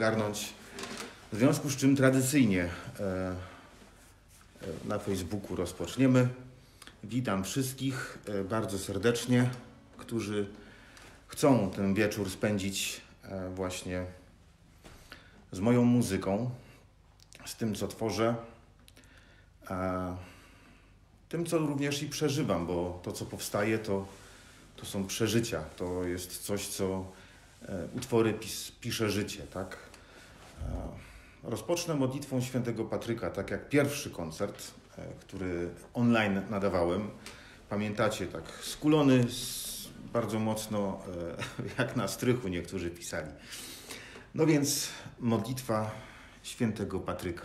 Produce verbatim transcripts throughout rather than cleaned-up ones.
ogarnąć. W związku z czym tradycyjnie na Facebooku rozpoczniemy. Witam wszystkich bardzo serdecznie, którzy chcą ten wieczór spędzić właśnie z moją muzyką, z tym, co tworzę, tym, co również i przeżywam, bo to, co powstaje, to, to są przeżycia. To jest coś, co utwory pis, pisze życie, tak? Rozpocznę modlitwą świętego Patryka, tak jak pierwszy koncert, który online nadawałem. Pamiętacie, tak skulony bardzo mocno, jak na strychu niektórzy pisali. No więc modlitwa świętego Patryka.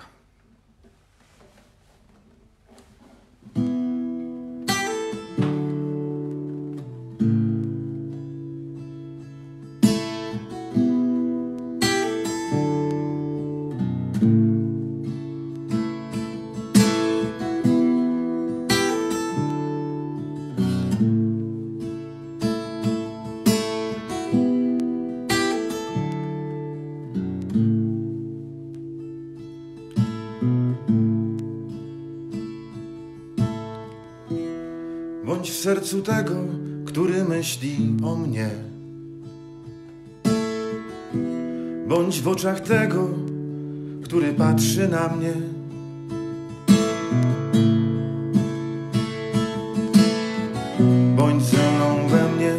Bądź w sercu tego, który myśli o mnie. Bądź w oczach tego, który patrzy na mnie. Bądź ze mną we mnie,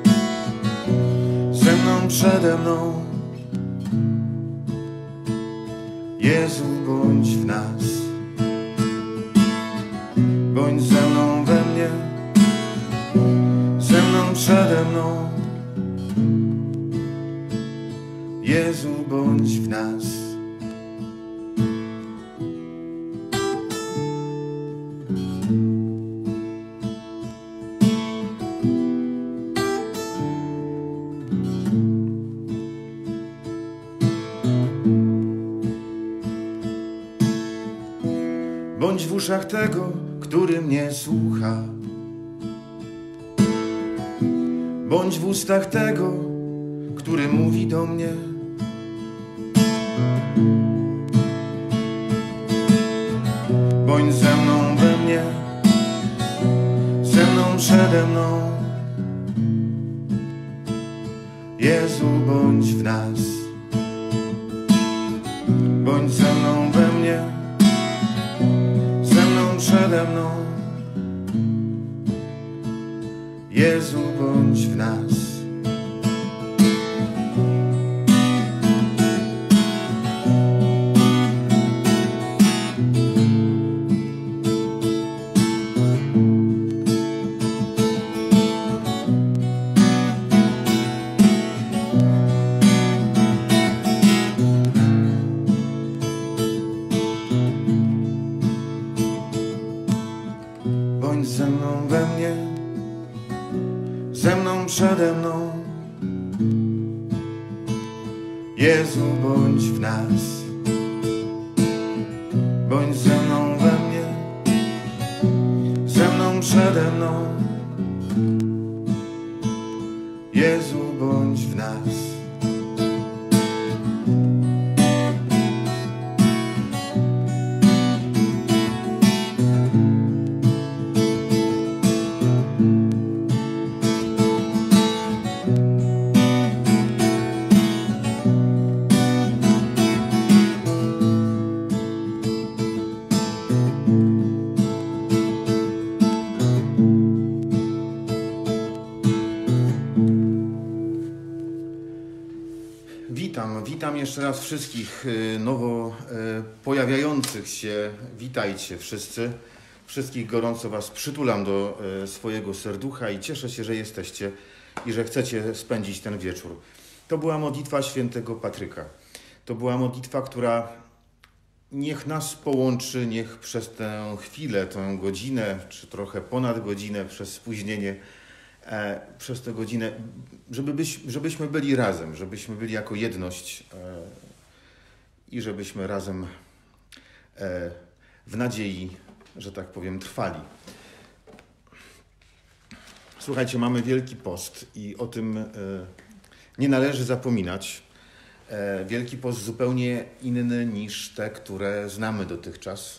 ze mną przede mną. Jezu, bądź w nas. Bądź ze mną we mnie, ze mną przede mną. Jezu, bądź w nas. Bądź w uszach tego, który mnie słucha. Bądź w ustach tego, który mówi do mnie. Bądź ze mną we mnie, ze mną przede mną. Jezu, bądź w nas. Bądź ze mną we mnie, ze mną przede mną. Jezu, bądź w nas. Bądź ze mną we mnie, ze mną przede mną. Jezu, bądź w nas. Bądź ze mną we mnie, ze mną przede mną. Jezu, bądź w nas. Witam, witam jeszcze raz wszystkich nowo pojawiających się. Witajcie wszyscy. Wszystkich gorąco Was przytulam do swojego serducha i cieszę się, że jesteście i że chcecie spędzić ten wieczór. To była modlitwa świętego Patryka. To była modlitwa, która niech nas połączy, niech przez tę chwilę, tę godzinę, czy trochę ponad godzinę, przez spóźnienie, e, przez tę godzinę, żeby byś, żebyśmy byli razem, żebyśmy byli jako jedność e, i żebyśmy razem e, w nadziei, że tak powiem, trwali. Słuchajcie, mamy Wielki Post i o tym e, nie należy zapominać. Wielki Post zupełnie inny niż te, które znamy dotychczas.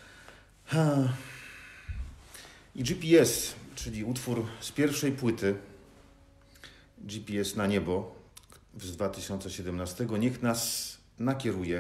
I G P S, czyli utwór z pierwszej płyty G P S na niebo z dwa tysiące siedemnastego, niech nas nakieruje.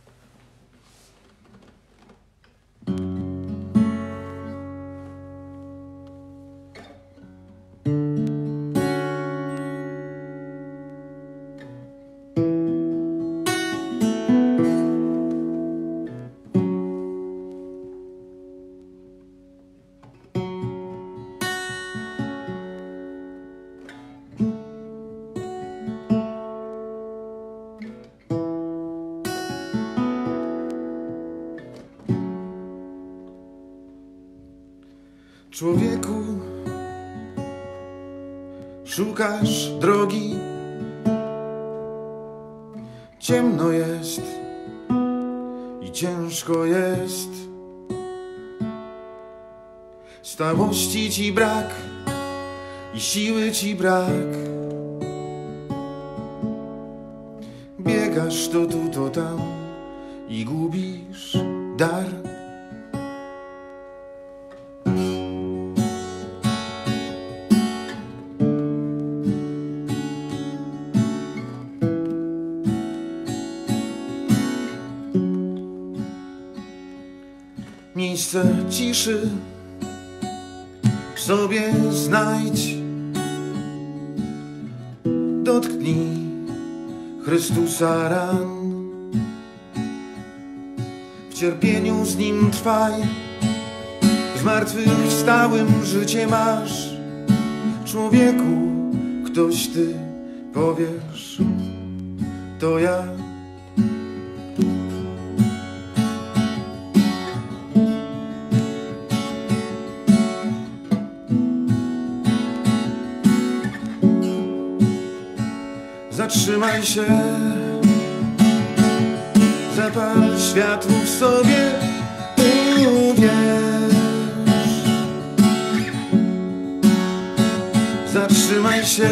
Człowieku, szukasz drogi, ciemno jest i ciężko jest. Stałości ci brak i siły ci brak. Biegasz to tu, to tam i gubisz dar. Miejsce ciszy w sobie znajdź. Dotknij Chrystusa ran. W cierpieniu z Nim trwaj. W zmartwychwstałym życie masz. Człowieku, ktoś ty powiesz, to ja. Zatrzymaj się, zapal światło w sobie, uwierz. Zatrzymaj się,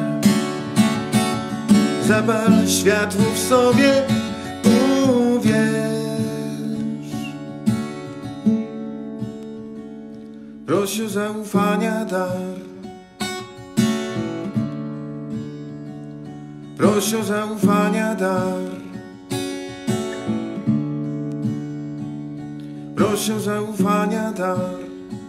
zapal światło w sobie, uwierz. Proś o zaufania dar. Proś o zaufania dar. Proś o zaufania dar.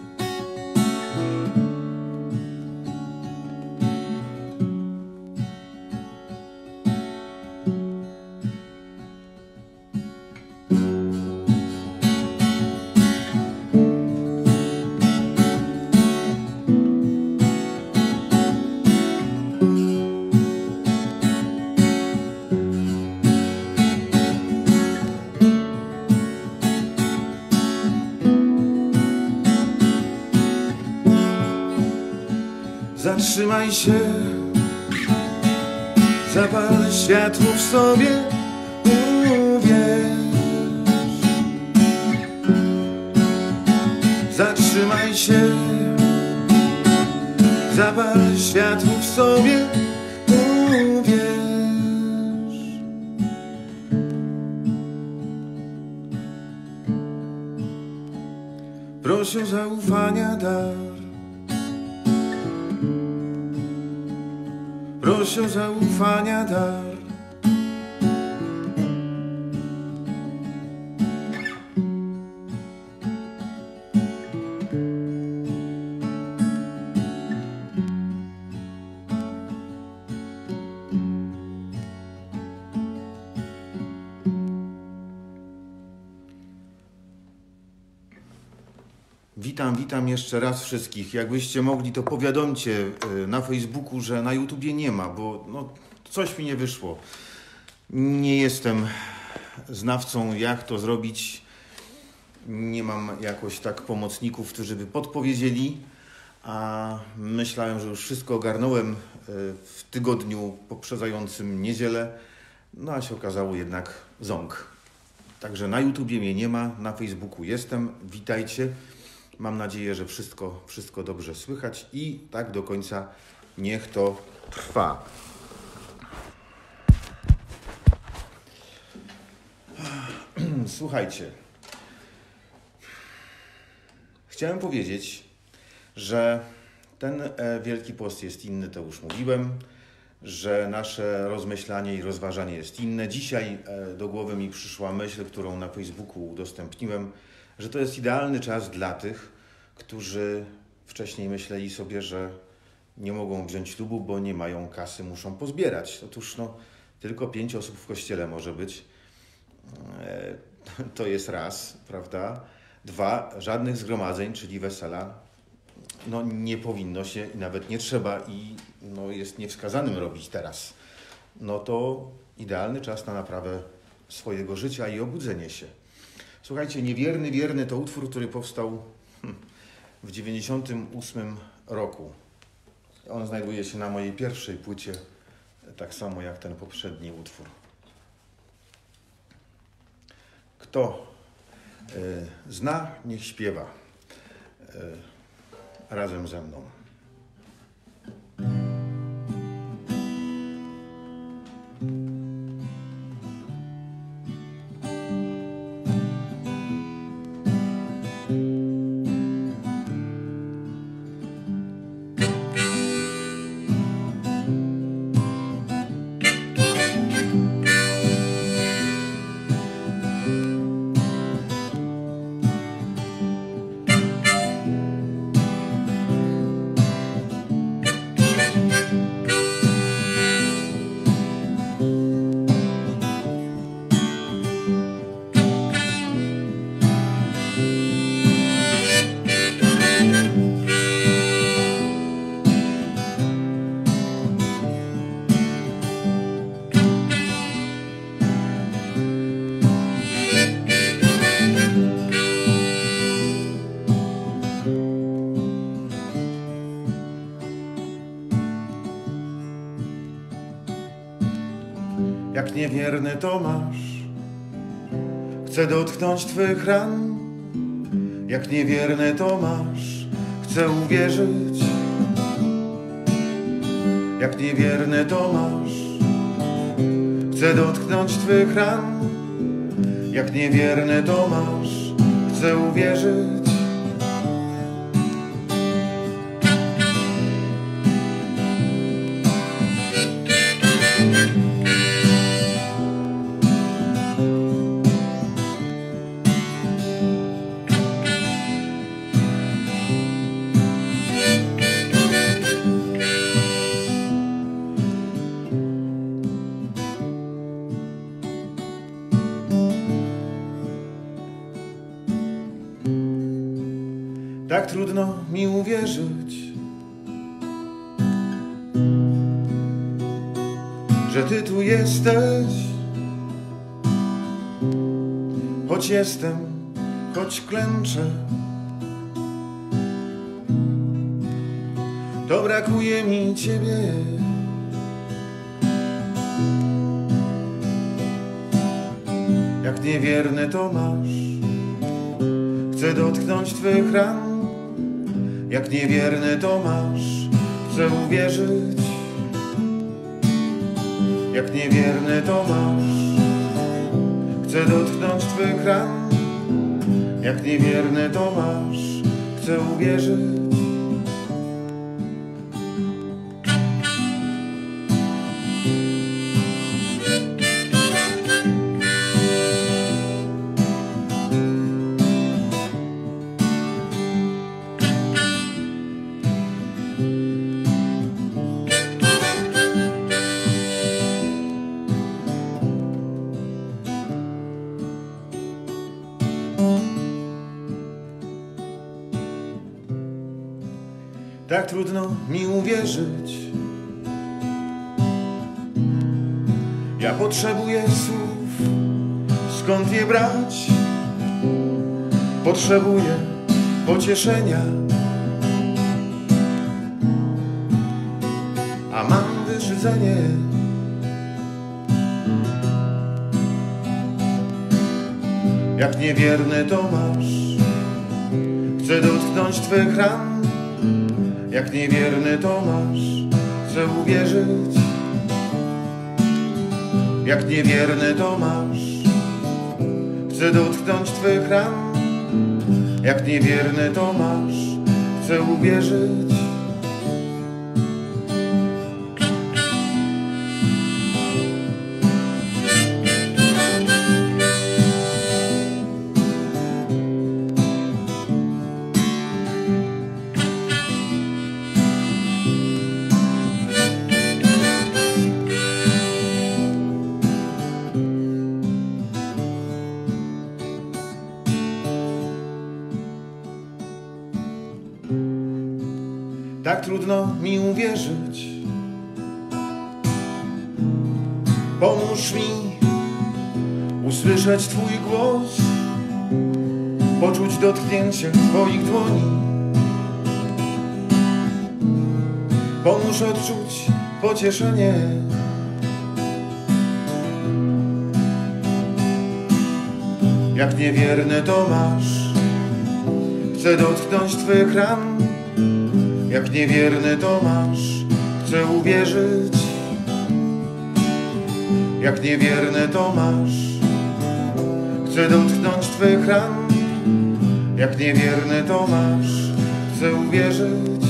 Zatrzymaj się, zapal światło w sobie, uwierz. Zatrzymaj się, zapal światło w sobie, uwierz. Proś o zaufania dar. Proś o zaufania dar. Witam, witam jeszcze raz wszystkich. Jakbyście mogli, to powiadomcie na Facebooku, że na YouTubie nie ma, bo no, coś mi nie wyszło. Nie jestem znawcą, jak to zrobić. Nie mam jakoś tak pomocników, którzy by podpowiedzieli, a myślałem, że już wszystko ogarnąłem w tygodniu poprzedzającym niedzielę, no a się okazało jednak ząg. Także na YouTubie mnie nie ma, na Facebooku jestem. Witajcie. Mam nadzieję, że wszystko, wszystko dobrze słychać i tak do końca niech to trwa. Słuchajcie, chciałem powiedzieć, że ten Wielki Post jest inny, to już mówiłem, że nasze rozmyślanie i rozważanie jest inne. Dzisiaj do głowy mi przyszła myśl, którą na Facebooku udostępniłem, że to jest idealny czas dla tych, którzy wcześniej myśleli sobie, że nie mogą wziąć ślubu, bo nie mają kasy, muszą pozbierać. Otóż no, tylko pięć osób w kościele może być. To jest raz, prawda? Dwa, żadnych zgromadzeń, czyli wesela, no nie powinno się i nawet nie trzeba i no, jest niewskazanym robić teraz. No to idealny czas na naprawę swojego życia i obudzenie się. Słuchajcie, Niewierny, wierny to utwór, który powstał w dziewięćdziesiątym ósmym roku. On znajduje się na mojej pierwszej płycie, tak samo jak ten poprzedni utwór. Kto y, zna, niech śpiewa y, razem ze mną. Jak niewierny Tomasz, chcę dotknąć Twych ran. Jak niewierny Tomasz, chcę uwierzyć. Jak niewierny Tomasz, chcę dotknąć Twych ran. Jak niewierny Tomasz, chcę uwierzyć. Tak trudno mi uwierzyć, że Ty tu jesteś. Choć jestem, choć klęczę, to brakuje mi Ciebie. Jak niewierny Tomasz, chcę dotknąć Twych ran. Jak niewierny Tomasz, chcę uwierzyć. Jak niewierny Tomasz, chcę dotknąć Twych ran. Jak niewierny Tomasz, chcę uwierzyć. Tak trudno mi uwierzyć. Ja potrzebuję słów, skąd je brać? Potrzebuję pocieszenia, a mam wyszydzenie. Jak niewierny Tomasz, chcę dotknąć Twych ran. Jak niewierny Tomasz, chcę uwierzyć. Jak niewierny Tomasz, chcę Chcę dotknąć Twych ran, jak niewierny Tomasz, chcę uwierzyć. Tak trudno mi uwierzyć. Pomóż mi usłyszeć Twój głos, poczuć dotknięcie Twoich dłoni. Pomóż odczuć pocieszenie. Jak niewierny Tomasz, chcę dotknąć Twych ran. Jak niewierny Tomasz, chcę uwierzyć. Jak niewierny Tomasz, chcę dotknąć Twych ran. Jak niewierny Tomasz, chcę uwierzyć.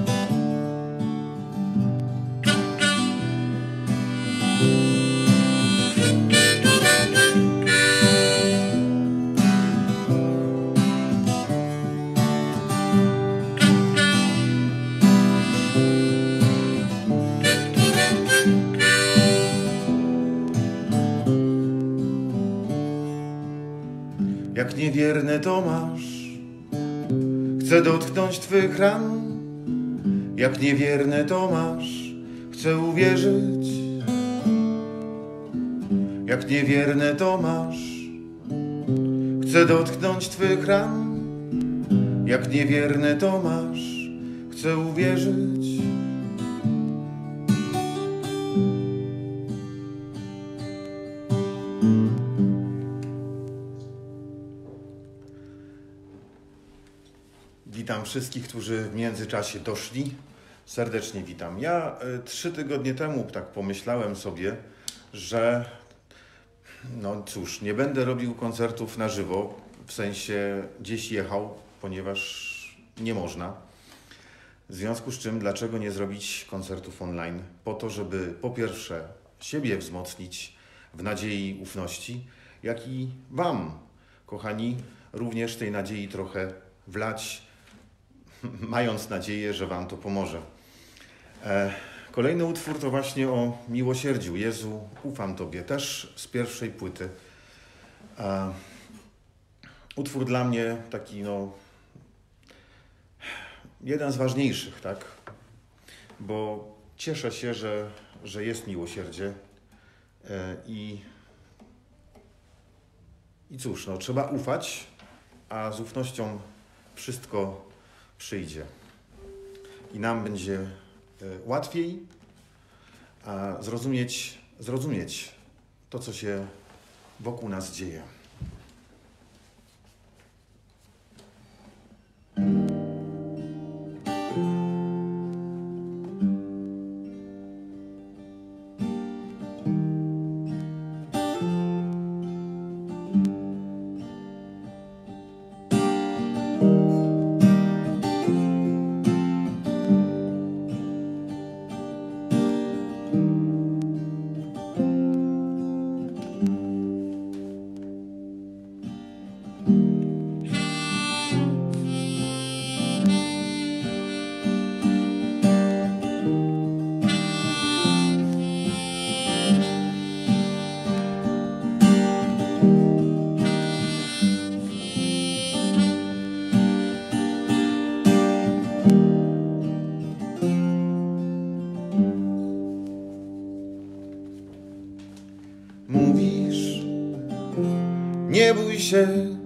Jak niewierny Tomasz, chcę dotknąć Twych ran. Jak niewierny Tomasz, chcę uwierzyć. Jak niewierny Tomasz, chcę dotknąć Twych ran. Jak niewierny Tomasz, chcę uwierzyć. Witam wszystkich, którzy w międzyczasie doszli. Serdecznie witam. Ja y, trzy tygodnie temu tak pomyślałem sobie, że no cóż, nie będę robił koncertów na żywo, w sensie gdzieś jechał, ponieważ nie można. W związku z czym, dlaczego nie zrobić koncertów online? Po to, żeby po pierwsze siebie wzmocnić w nadziei i ufności, jak i Wam, kochani, również tej nadziei trochę wlać, mając nadzieję, że Wam to pomoże. E, kolejny utwór to właśnie o miłosierdziu. Jezu, ufam Tobie, też z pierwszej płyty. E, utwór dla mnie taki, no, jeden z ważniejszych, tak? Bo cieszę się, że, że jest miłosierdzie e, i, i cóż, no, trzeba ufać, a z ufnością wszystko przyjdzie i nam będzie łatwiej zrozumieć, zrozumieć to, co się wokół nas dzieje. Mówisz, nie bój się.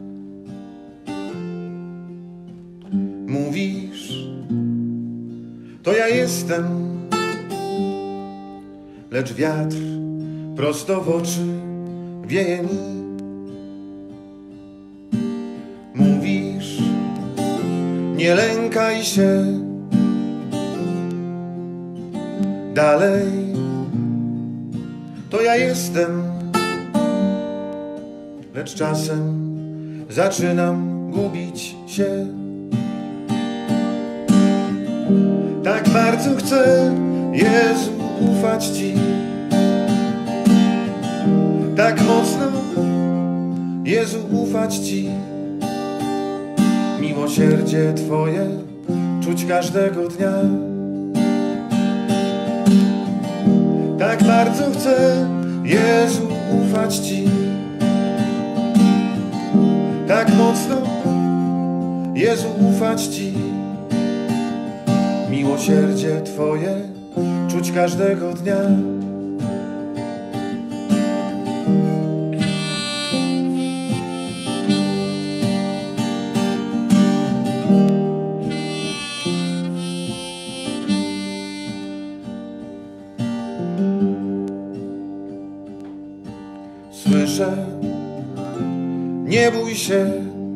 Mówisz, to ja jestem. Lecz wiatr prosto w oczy wieje mi. Mówisz, nie lękaj się. Dalej, to ja jestem. Lecz czasem zaczynam gubić się. Tak bardzo chcę, Jezu, ufać Ci, tak mocno, Jezu, ufać Ci. Miłosierdzie Twoje czuć każdego dnia. Tak bardzo chcę, Jezu, ufać Ci, tak mocno, Jezu, ufać Ci. Miłosierdzie Twoje czuć każdego dnia. Słyszę, nie bój się.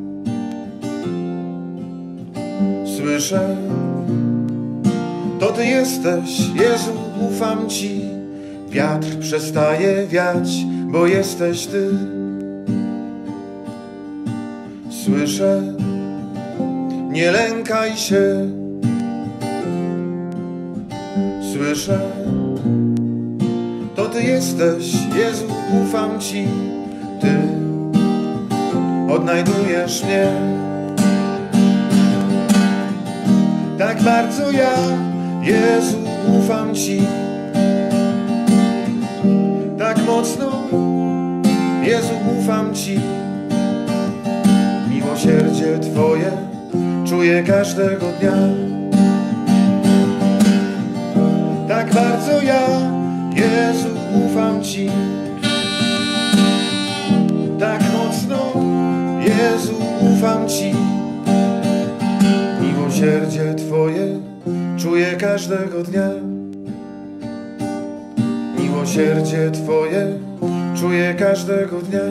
Słyszę, to Ty jesteś, Jezu, ufam Ci. Wiatr przestaje wiać, bo jesteś Ty. Słyszę, nie lękaj się. Słyszę, to Ty jesteś, Jezu, ufam Ci. Ty odnajdujesz mnie. Tak bardzo ja, Jezu, ufam Ci, tak mocno, Jezu, ufam Ci. Miłosierdzie Twoje czuję każdego dnia. Tak bardzo ja, Jezu, ufam Ci, tak mocno, Jezu, ufam Ci. Miłosierdzie Twoje czuję każdego dnia. Miłosierdzie Twoje czuję każdego dnia.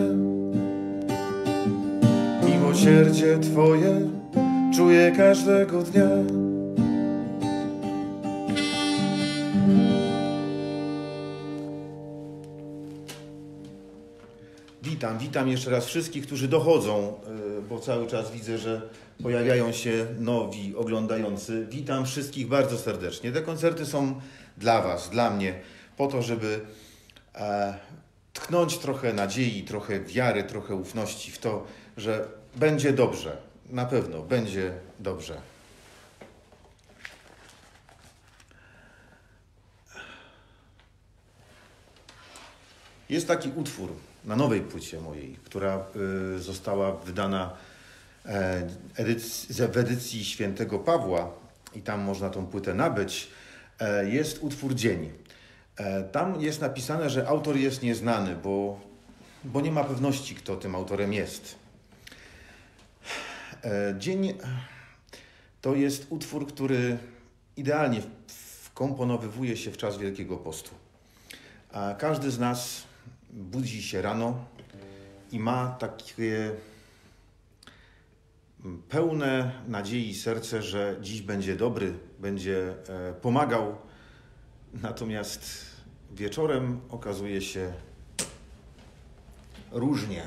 Miłosierdzie Twoje czuję każdego dnia. Witam, witam jeszcze raz wszystkich, którzy dochodzą, bo cały czas widzę, że pojawiają się nowi oglądający. Witam wszystkich bardzo serdecznie. Te koncerty są dla Was, dla mnie, po to, żeby e, tknąć trochę nadziei, trochę wiary, trochę ufności w to, że będzie dobrze. Na pewno będzie dobrze. Jest taki utwór na nowej płycie mojej, która y, została wydana e, edycji, w edycji Świętego Pawła i tam można tą płytę nabyć. E, jest utwór Dzień. E, tam jest napisane, że autor jest nieznany, bo, bo nie ma pewności, kto tym autorem jest. E, Dzień to jest utwór, który idealnie wkomponowywuje się w czas Wielkiego Postu. A każdy z nas budzi się rano i ma takie pełne nadziei serce, że dziś będzie dobry, będzie pomagał. Natomiast wieczorem okazuje się różnie.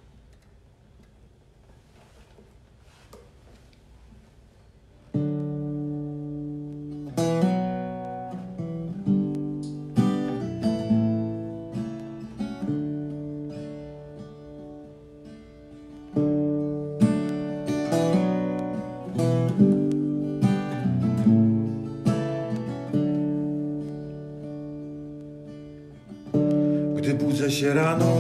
Gdy budzę się rano,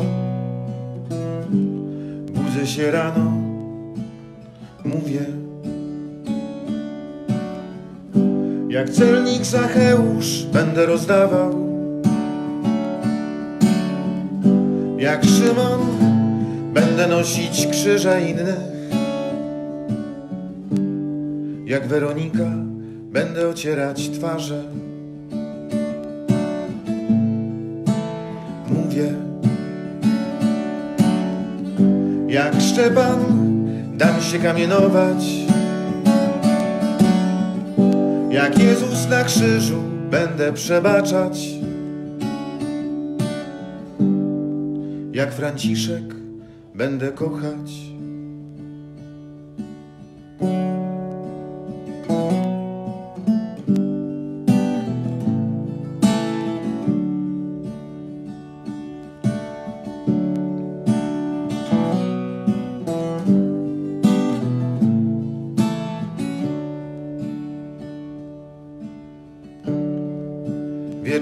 budzę się rano, mówię, jak celnik Zacheusz będę rozdawał, jak Szymon będę nosić krzyże innych, jak Weronika będę ocierać twarze. Jak Szczepan dam się kamienować, jak Jezus na krzyżu będę przebaczać, jak Franciszek będę kochać.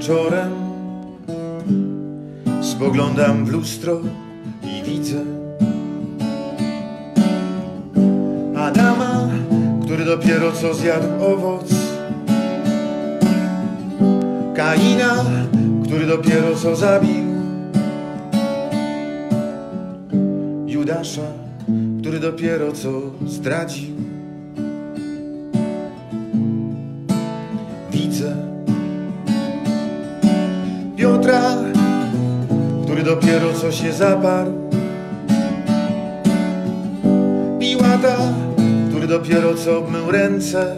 wieczorem spoglądam w lustro i widzę Adama, który dopiero co zjadł owoc, Kaina, który dopiero co zabił, Judasza, który dopiero co zdradził. Widzę Piotra, który dopiero co się zaparł, Piłata, który dopiero co obmył ręce,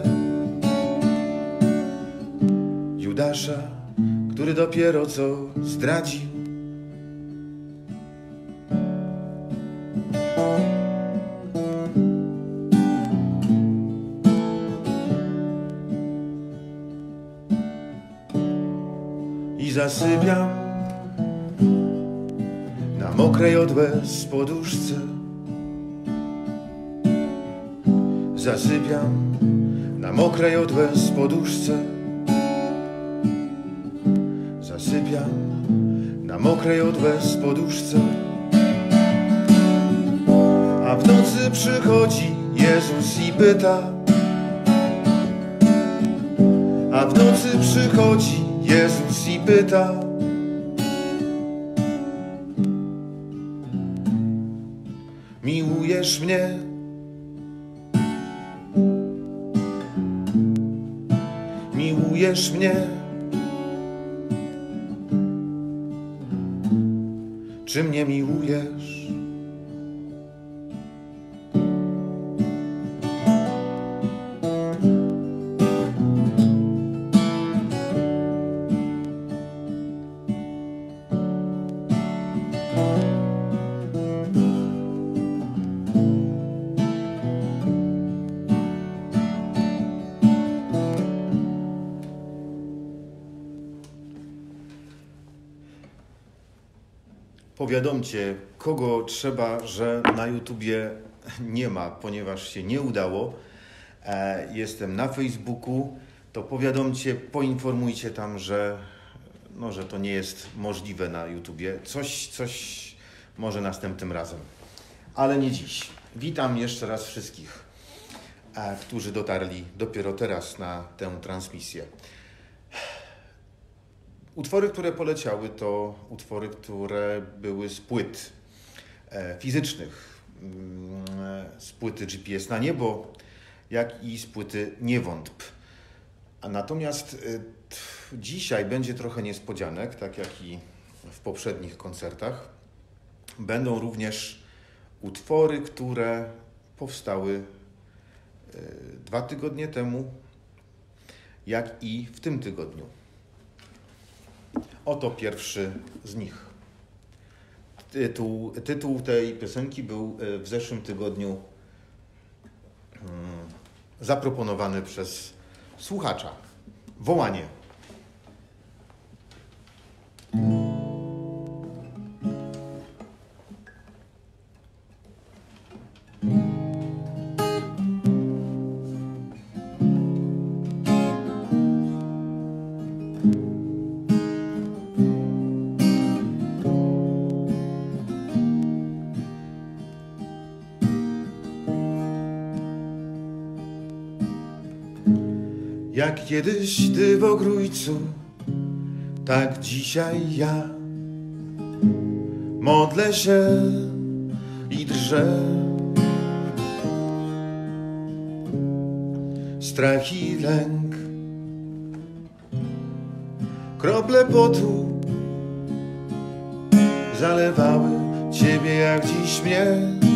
Judasza, który dopiero co zdradził. I zasypiam na mokrej od łez poduszce. Zasypiam na mokrej od łez poduszce. Zasypiam na mokrej od łez poduszce. A w nocy przychodzi Jezus i pyta. A w nocy przychodzi Jezus i pyta. Miłujesz mnie? Miłujesz mnie? Czy mnie miłujesz? Powiadomcie, kogo trzeba, że na YouTubie nie ma, ponieważ się nie udało. Jestem na Facebooku, to powiadomcie, poinformujcie tam, że, no, że to nie jest możliwe na YouTubie. Coś, coś może następnym razem, ale nie dziś. Witam jeszcze raz wszystkich, którzy dotarli dopiero teraz na tę transmisję. Utwory, które poleciały, to utwory, które były z płyt e, fizycznych, e, z płyty G P S na niebo, jak i z płyty Nie wątp. A natomiast e, t, dzisiaj będzie trochę niespodzianek, tak jak i w poprzednich koncertach. Będą również utwory, które powstały e, dwa tygodnie temu, jak i w tym tygodniu. Oto pierwszy z nich. Tytuł, tytuł tej piosenki był w zeszłym tygodniu hmm, zaproponowany przez słuchacza. Wołanie. Jak kiedyś ty w ogrójcu, tak dzisiaj ja modlę się i drżę. Strach i lęk, krople potu zalewały ciebie jak dziś mnie.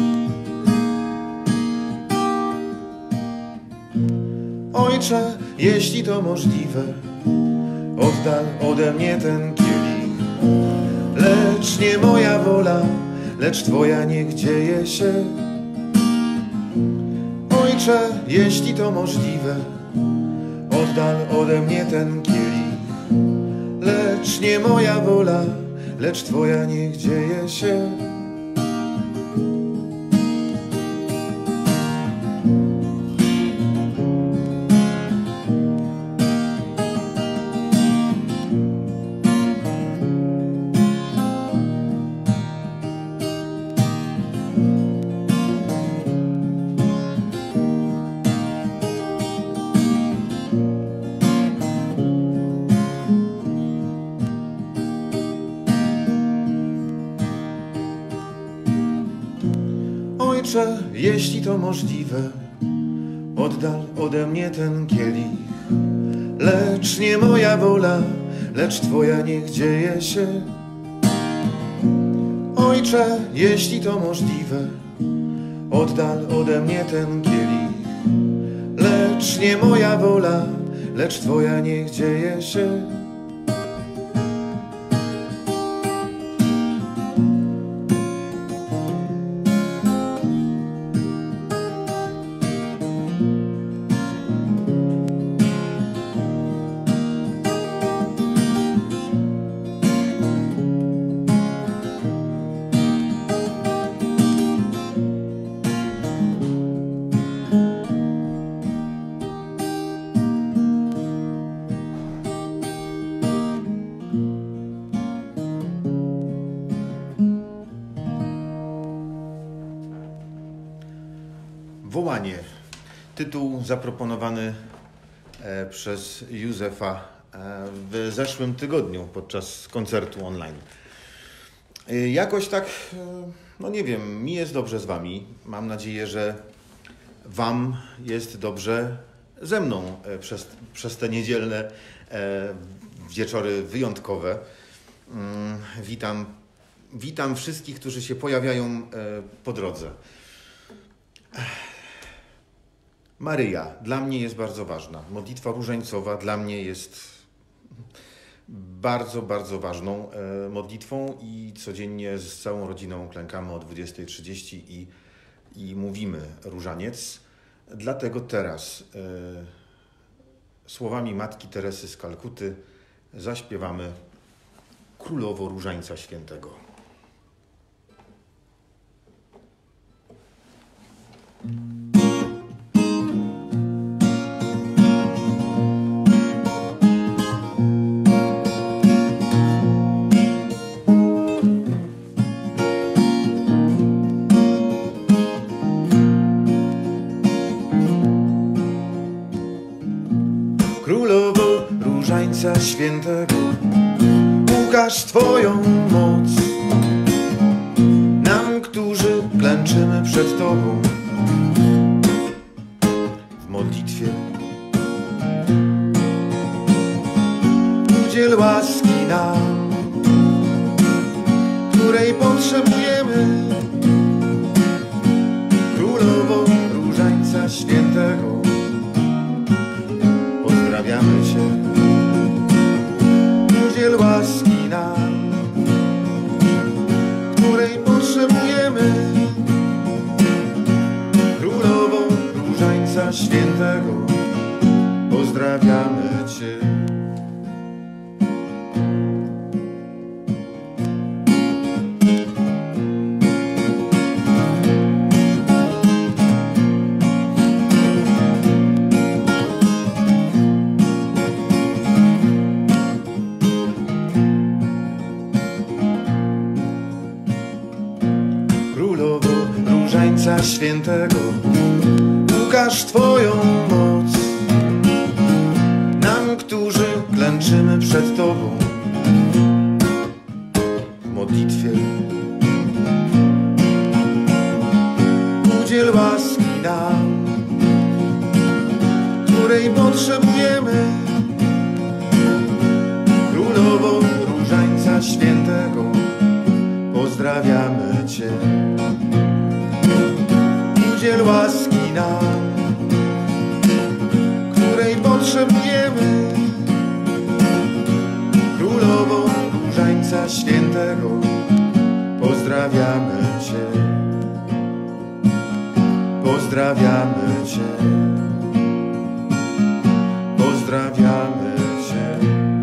Ojcze, jeśli to możliwe, oddal ode mnie ten kielich. Lecz nie moja wola, lecz Twoja niech dzieje się. Ojcze, jeśli to możliwe, oddal ode mnie ten kielich. Lecz nie moja wola, lecz Twoja niech dzieje się. Ojcze, jeśli to możliwe, oddal ode mnie ten kielich. Lecz nie moja wola, lecz Twoja niech dzieje się. Ojcze, jeśli to możliwe, oddal ode mnie ten kielich. Lecz nie moja wola, lecz Twoja niech dzieje się. Wołanie. Tytuł zaproponowany e, przez Józefa e, w zeszłym tygodniu podczas koncertu online. E, jakoś tak, e, no nie wiem, mi jest dobrze z wami. Mam nadzieję, że wam jest dobrze ze mną e, przez, przez te niedzielne e, wieczory wyjątkowe. Mm, witam, witam wszystkich, którzy się pojawiają e, po drodze. Maryja dla mnie jest bardzo ważna. Modlitwa różańcowa dla mnie jest bardzo, bardzo ważną e, modlitwą i codziennie z całą rodziną klękamy o dwudziestej trzydzieści i, i mówimy różaniec. Dlatego teraz e, słowami Matki Teresy z Kalkuty zaśpiewamy Królowo Różańca Świętego. Królowo Różańca Świętego, ukaż Twoją moc nam, którzy klęczymy przed Tobą w modlitwie. Udziel łaski nam, której potrzebujemy. Królowo Różańca Świętego, pozdrawiamy Cię. Udziel łaski nam, której potrzebujemy. Królowo Różańca Świętego, pozdrawiamy Cię. Królowo Różańca Świętego, ukaż Twoją moc nam, którzy klęczymy przed Tobą w modlitwie. Udziel łaski nam, której potrzebujemy. Królowo Różańca Świętego, pozdrawiamy Cię. Udziel łaski nam, której potrzebujemy. Królowo Różańca Świętego, pozdrawiamy Cię. Pozdrawiamy Cię. Pozdrawiamy Cię.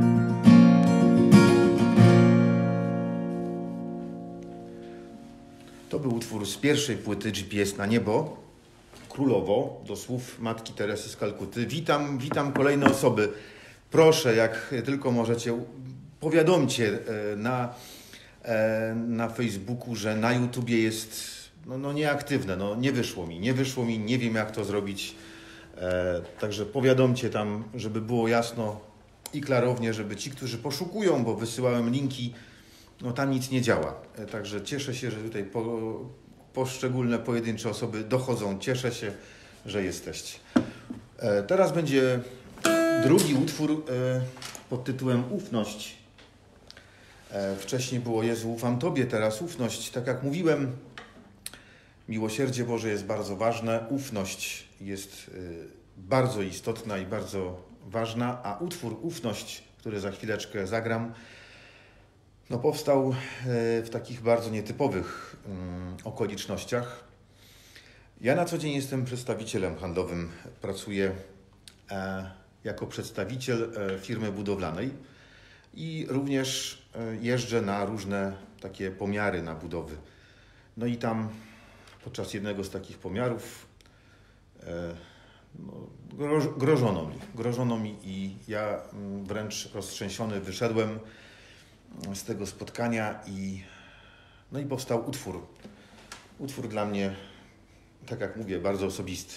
To był utwór z pierwszej płyty G P S na niebo, Królowo, do słów Matki Teresy z Kalkuty. Witam, witam kolejne osoby. Proszę, jak tylko możecie, powiadomcie na, na Facebooku, że na YouTubie jest no, no nieaktywne. No, nie wyszło mi, nie wyszło mi, nie wiem jak to zrobić. E, także powiadomcie tam, żeby było jasno i klarownie, żeby ci, którzy poszukują, bo wysyłałem linki, no tam nic nie działa. E, także cieszę się, że tutaj po, poszczególne, pojedyncze osoby dochodzą. Cieszę się, że jesteście. Teraz będzie drugi utwór pod tytułem Ufność. Wcześniej było Jezu, ufam Tobie, teraz ufność. Tak jak mówiłem, miłosierdzie Boże jest bardzo ważne, ufność jest bardzo istotna i bardzo ważna, a utwór Ufność, który za chwileczkę zagram, no powstał w takich bardzo nietypowych okolicznościach. Ja na co dzień jestem przedstawicielem handlowym, pracuję jako przedstawiciel firmy budowlanej i również jeżdżę na różne takie pomiary na budowy. No i tam podczas jednego z takich pomiarów no, grożono mi, grożono mi i ja wręcz roztrzęsiony wyszedłem z tego spotkania i no i powstał utwór. Utwór dla mnie, tak jak mówię, bardzo osobisty.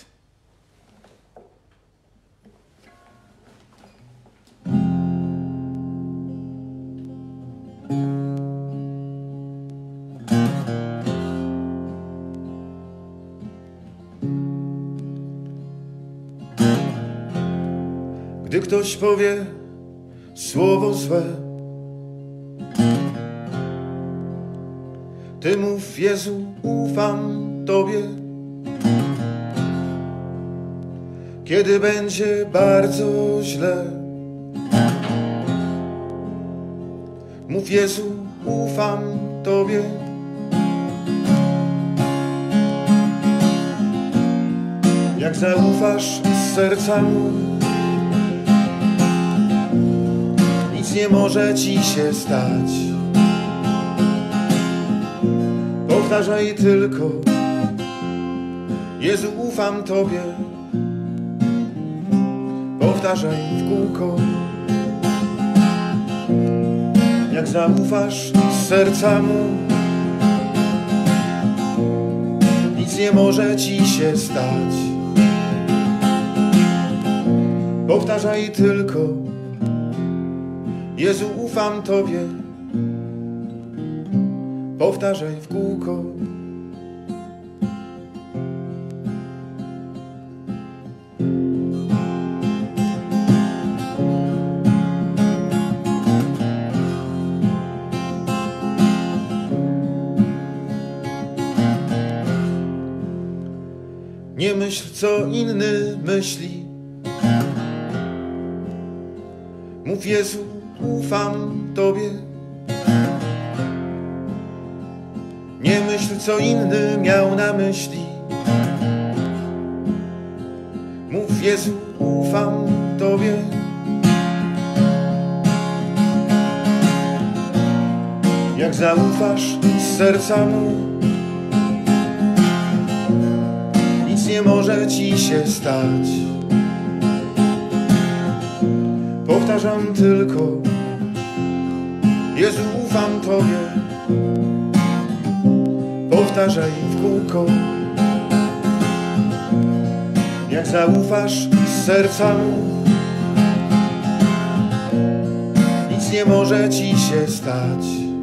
Gdy ktoś powie słowo złe, Ty mów, Jezu, ufam Tobie. Kiedy będzie bardzo źle, mów, Jezu, ufam Tobie. Jak zaufasz z serca mu, nic nie może ci się stać. Powtarzaj tylko, Jezu, ufam Tobie. Powtarzaj w kółko. Jak zaufasz z serca mu, nic nie może ci się stać. Powtarzaj tylko, Jezu, ufam Tobie. Powtarzaj w kółko. Nie myśl, co inny myśli. Mów, Jezu, ufam Tobie. Nie myśl, co inny miał na myśli. Mów, Jezu, ufam Tobie. Jak zaufasz z serca mu, nic nie może ci się stać. Powtarzam tylko, Jezu, ufam Tobie. Powtarzaj w kółko. Jak zaufasz z serca mu, nic nie może ci się stać.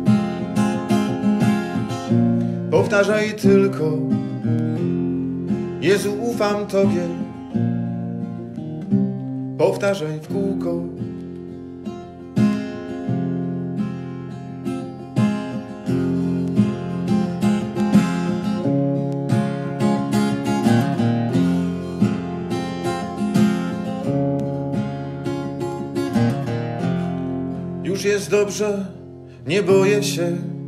Powtarzaj tylko, Jezu, ufam Tobie. Powtarzaj w kółko. Już jest dobrze, nie boję się.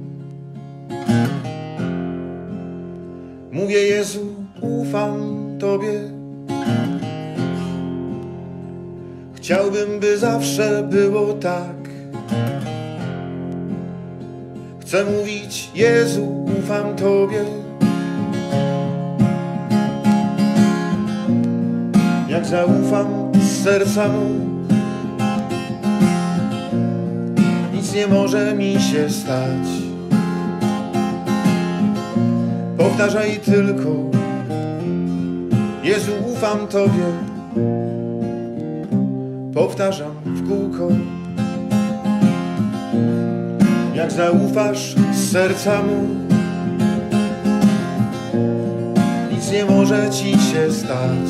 Mówię, Jezu, ufam Tobie. Chciałbym, by zawsze było tak. Chcę mówić, Jezu, ufam Tobie. Jak zaufam z serca mu, nic nie może mi się stać. Powtarzaj tylko, Jezu, ufam Tobie. Powtarzam w kółko. Jak zaufasz z serca mu, nic nie może ci się stać.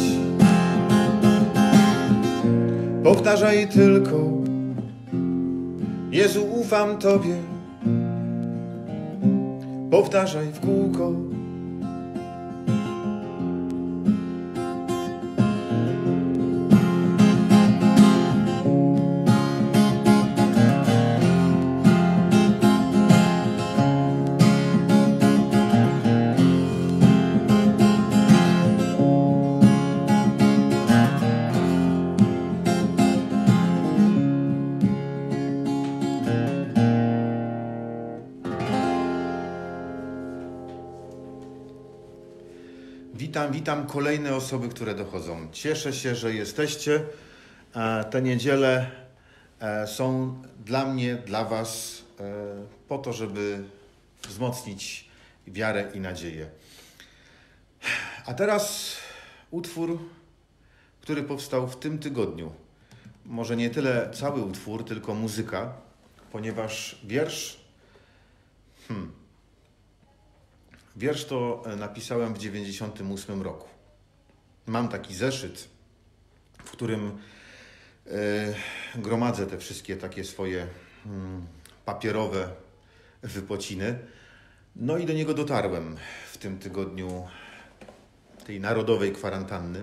Powtarzaj tylko: Jezu, ufam Tobie. Powtarzaj w kółko. Witam, witam kolejne osoby, które dochodzą. Cieszę się, że jesteście. Te niedziele są dla mnie, dla Was po to, żeby wzmocnić wiarę i nadzieję. A teraz utwór, który powstał w tym tygodniu. Może nie tyle cały utwór, tylko muzyka, ponieważ wiersz... Hmm, Wiersz to napisałem w dziewięćdziesiątym ósmym roku. Mam taki zeszyt, w którym y, gromadzę te wszystkie takie swoje y, papierowe wypociny. No i do niego dotarłem w tym tygodniu tej narodowej kwarantanny.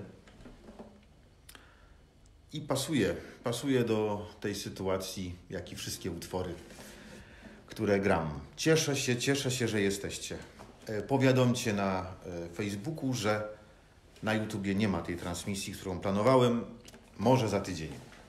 I pasuje, pasuje do tej sytuacji, jak i wszystkie utwory, które gram. Cieszę się, cieszę się, że jesteście. Powiadomcie na Facebooku, że na YouTubie nie ma tej transmisji, którą planowałem. Może za tydzień.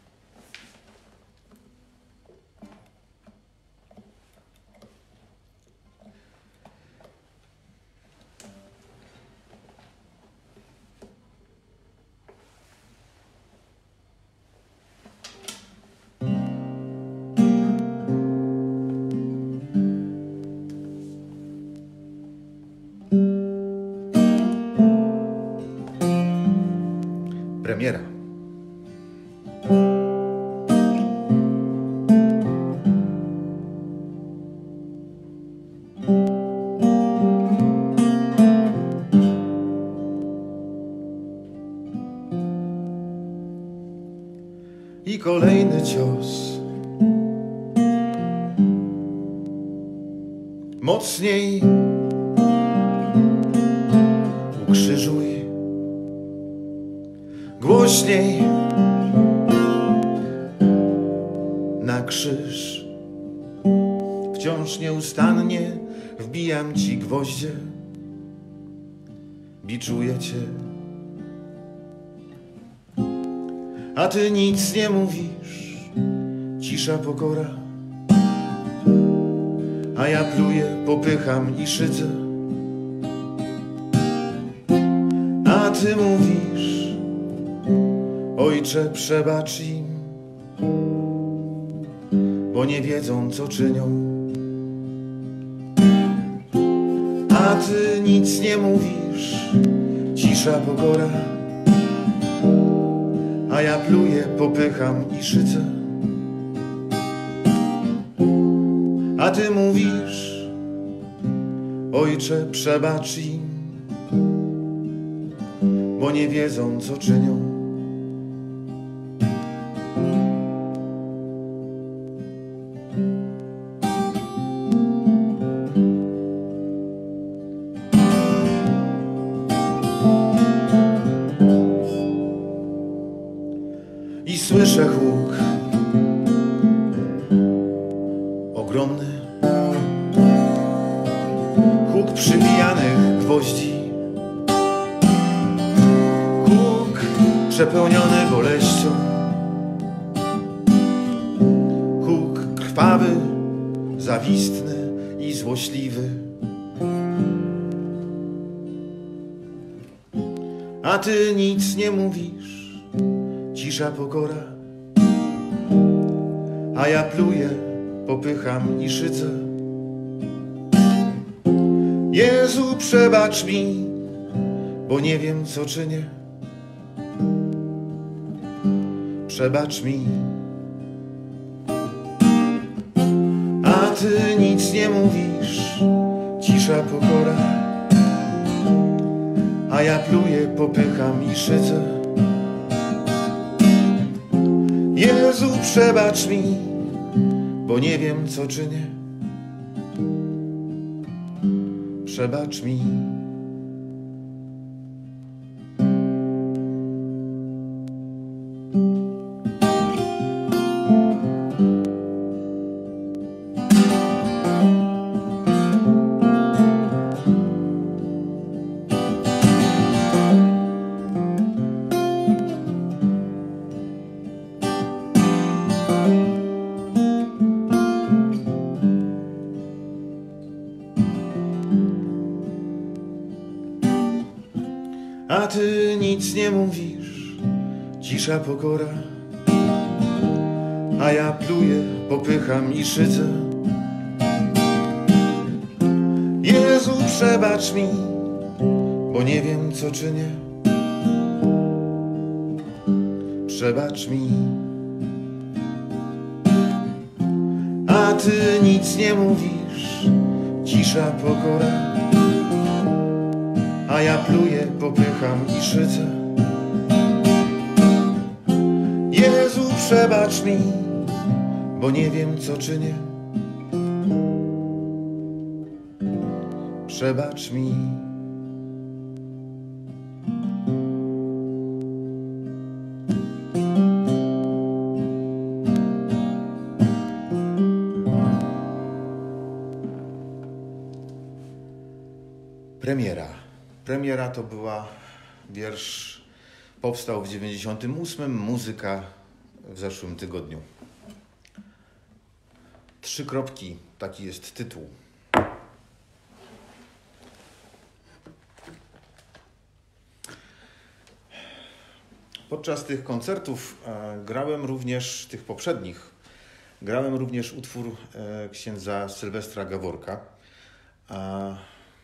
Premiera. I kolejny cios. Mocniej ukrzyżuj. Głośniej na krzyż. Wciąż nieustannie wbijam ci gwoździe. Biczuję cię, a ty nic nie mówisz. Cisza, pokora, a ja pluję, popycham i szydzę. A ty mówisz: Ojcze, przebacz im, bo nie wiedzą, co czynią. A ty nic nie mówisz. Cisza, pokora, a ja pluję, popycham i szydzę. A ty mówisz: Ojcze, przebacz im, bo nie wiedzą, co czynią. I słyszę huk ogromny, huk przybijanych gwoździ, huk przepełniony boleścią, huk krwawy, zawistny i złośliwy. A ty nic nie mówisz. Cisza, pokora, a ja pluję, popycham i szydzę. Jezu, przebacz mi, bo nie wiem, co czynię. Przebacz mi. A ty nic nie mówisz. Cisza, pokora, a ja pluję, popycham i szydzę. Jezu, przebacz mi, bo nie wiem, co czynię. Przebacz mi. A ty nic nie mówisz, cisza, pokora, a ja pluję, popycham i szydzę. Jezu, przebacz mi, bo nie wiem, co czynię. Przebacz mi. A ty nic nie mówisz, cisza, pokora, a ja pluję, popycham i szydzę. Jezu, przebacz mi, bo nie wiem, co czynię. Przebacz mi. Premiera. Premiera to była wiersz, powstał w dziewięćdziesiątym ósmym, muzyka w zeszłym tygodniu. Trzy kropki, taki jest tytuł. Podczas tych koncertów e, grałem również, tych poprzednich, grałem również utwór e, księdza Sylwestra Gaworka. A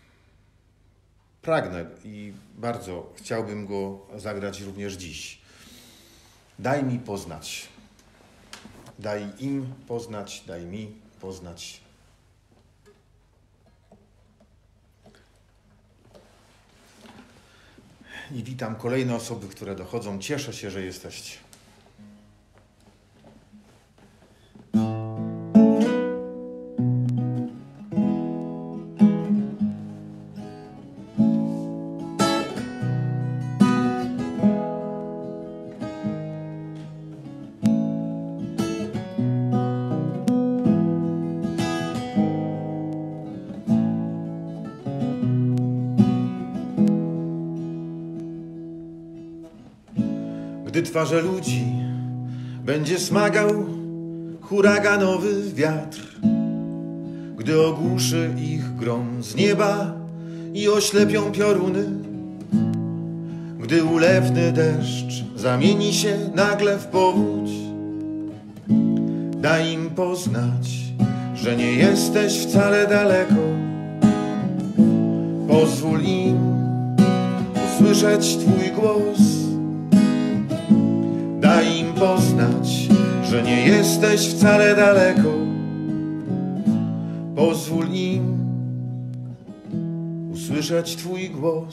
pragnę i bardzo chciałbym go zagrać również dziś. Daj mi poznać. Daj im poznać, daj mi poznać. I witam kolejne osoby, które dochodzą. Cieszę się, że jesteście. Gdy twarze ludzi będzie smagał huraganowy wiatr, gdy ogłuszy ich grom z nieba i oślepią pioruny, gdy ulewny deszcz zamieni się nagle w powódź, daj im poznać, że nie jesteś wcale daleko. Pozwól im usłyszeć Twój głos. Daj im poznać, że nie jesteś wcale daleko. Pozwól im usłyszeć Twój głos.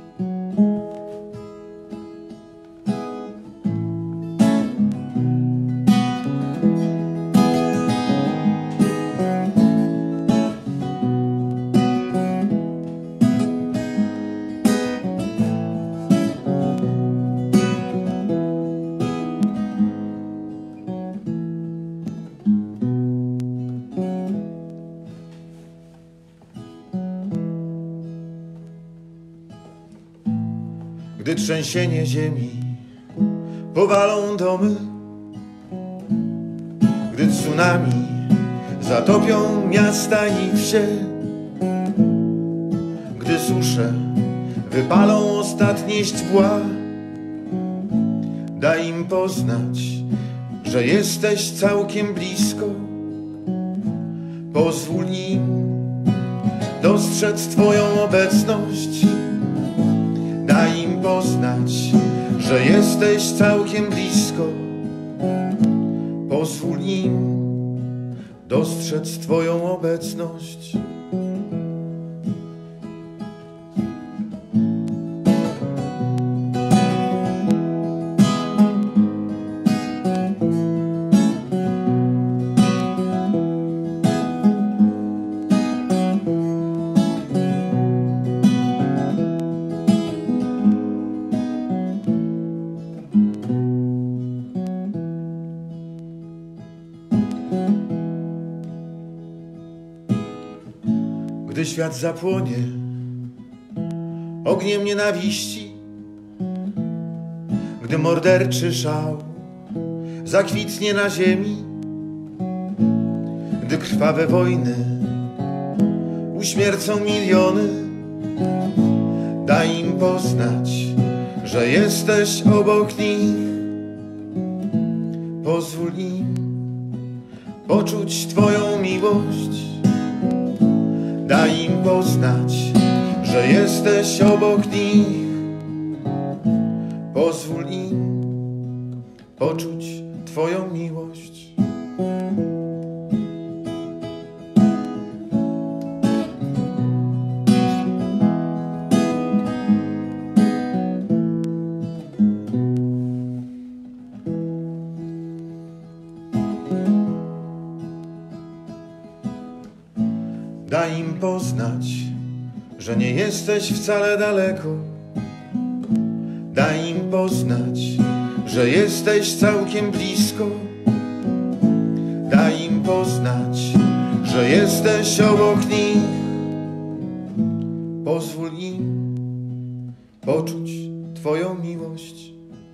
Gdy trzęsienie ziemi powalą domy, gdy tsunami zatopią miasta i wsie, gdy susze wypalą ostatnie źdźbła, daj im poznać, że jesteś całkiem blisko. Pozwól im dostrzec Twoją obecność. Daj im poznać, że jesteś całkiem blisko. Pozwól im dostrzec Twoją obecność. gdy świat zapłonie ogniem nienawiści, gdy morderczy szał zakwitnie na ziemi, gdy krwawe wojny uśmiercą miliony, daj im poznać, że jesteś obok nich. Pozwól im poczuć Twoją miłość. Daj im poznać, że jesteś obok nich. Pozwól im poczuć Twoją miłość. Daj im poznać, że nie jesteś wcale daleko. Daj im poznać, że jesteś całkiem blisko. Daj im poznać, że jesteś obok nich. Pozwól im poczuć Twoją miłość.